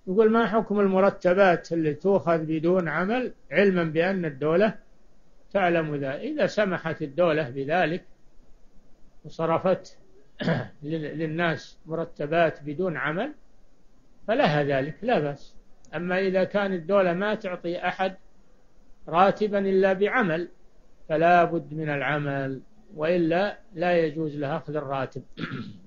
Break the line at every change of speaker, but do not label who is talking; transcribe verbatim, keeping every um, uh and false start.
يقول ما حكم المرتبات اللي تؤخذ بدون عمل علما بأن الدولة تعلم ذلك؟ إذا سمحت الدولة بذلك وصرفت للناس مرتبات بدون عمل فلها ذلك، لا بأس. أما إذا كان الدولة ما تعطي أحد راتبا إلا بعمل فلا بد من العمل، وإلا لا يجوز له أخذ الراتب.